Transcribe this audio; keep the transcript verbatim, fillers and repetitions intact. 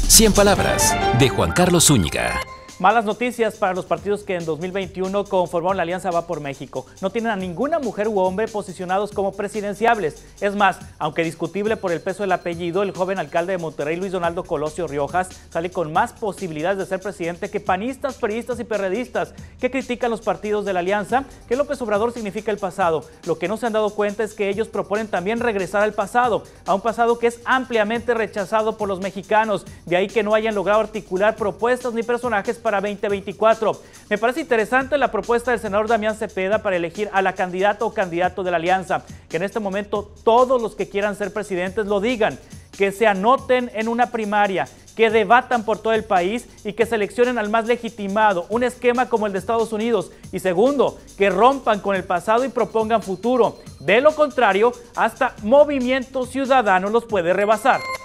cien palabras, de Juan Carlos Zúñiga. Malas noticias para los partidos que en dos mil veintiuno conformaron la Alianza Va por México. No tienen a ninguna mujer u hombre posicionados como presidenciables. Es más, aunque discutible por el peso del apellido, el joven alcalde de Monterrey, Luis Donaldo Colosio Riojas, sale con más posibilidades de ser presidente que panistas, priistas y perredistas. ¿Qué critican los partidos de la Alianza? Que López Obrador significa el pasado. Lo que no se han dado cuenta es que ellos proponen también regresar al pasado, a un pasado que es ampliamente rechazado por los mexicanos. De ahí que no hayan logrado articular propuestas ni personajes para veinte veinticuatro. Me parece interesante la propuesta del senador Damián Cepeda para elegir a la candidata o candidato de la Alianza, que en este momento todos los que quieran ser presidentes lo digan, que se anoten en una primaria, que debatan por todo el país y que seleccionen al más legitimado, un esquema como el de Estados Unidos. Y segundo, que rompan con el pasado y propongan futuro. De lo contrario, hasta Movimiento Ciudadano los puede rebasar.